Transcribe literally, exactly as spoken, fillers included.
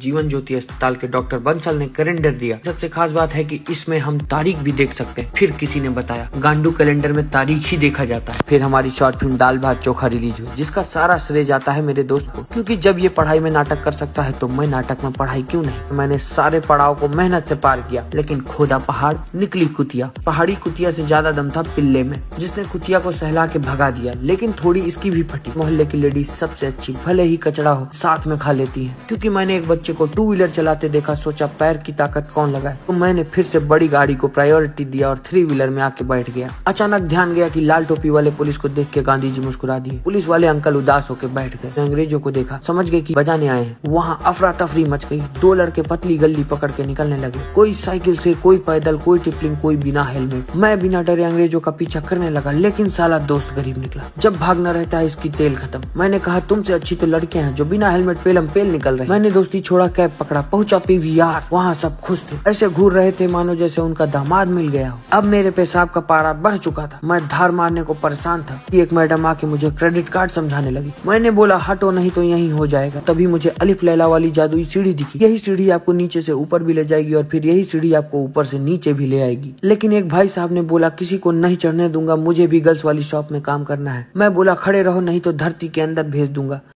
जीवन ज्योति अस्पताल के डॉक्टर बंसल ने कैलेंडर दिया। सबसे खास बात है कि इसमें हम तारीख भी देख सकते हैं। फिर किसी ने बताया गांडू कैलेंडर में तारीख ही देखा जाता है। फिर हमारी शॉर्ट फिल्म दाल भात चोखा रिलीज हुई, जिसका सारा श्रेय जाता है मेरे दोस्त को, क्योंकि जब ये पढ़ाई में नाटक कर सकता है तो मैं नाटक में पढ़ाई क्यों नहीं। मैंने सारे पड़ाव को मेहनत से पार किया, लेकिन खोदा पहाड़ निकली कुतिया। पहाड़ी कुतिया से ज्यादा दम था पिल्ले में, जिसने कुतिया को सहला के भगा दिया, लेकिन थोड़ी इसकी भी फटी। मोहल्ले की लेडीज सबसे अच्छी, भले ही कचड़ा हो साथ में खा लेती है। क्योंकि मैंने एक बच्चे को टू व्हीलर चलाते देखा, सोचा पैर की ताकत कौन लगाए, तो मैंने फिर से बड़ी गाड़ी को प्रायोरिटी दिया और थ्री व्हीलर में आके बैठ गया। अचानक ध्यान गया कि लाल टोपी वाले पुलिस को देख के गांधी जी मुस्कुरा दिए। पुलिस वाले अंकल उदास होकर बैठ गए। अंग्रेजों को देखा, समझ गए कि बजाने आए हैं। वहाँ अफरा तफरी मच गई। दो लड़के पतली गली पकड़ के निकलने लगे, कोई साइकिल से, कोई पैदल, कोई टिपलिंग, कोई बिना हेलमेट। मैं बिना डरे अंग्रेजों का पीछा करने लगा, लेकिन साला दोस्त गरीब निकला। जब भागना रहता है इसकी तेल खत्म। मैंने कहा तुमसे अच्छी तो लड़कियां हैं जो बिना हेलमेट पेलम पेल निकल रहे। मैंने दोस्ती छोड़ा, कैब पकड़ा, पहुंचा पीवीआर। वहाँ सब खुश थे, ऐसे घूर रहे थे मानो जैसे उनका दामाद मिल गया हो। अब मेरे पेशाब का पारा बढ़ चुका था। मैं धार मारने को परेशान था कि एक मैडम आके मुझे क्रेडिट कार्ड समझाने लगी। मैंने बोला हटो नहीं तो यही हो जाएगा। तभी मुझे अलिफ लैला वाली जादुई सीढ़ी दिखी। यही सीढ़ी आपको नीचे से ऊपर भी ले जाएगी और फिर यही सीढ़ी आपको ऊपर से नीचे भी ले आएगी। लेकिन एक भाई साहब ने बोला किसी को नहीं चढ़ने दूंगा, मुझे भी गर्ल्स वाली शॉप में काम करना है। मैं बोला खड़े रहो नहीं तो धरती के अंदर भेज दूंगा।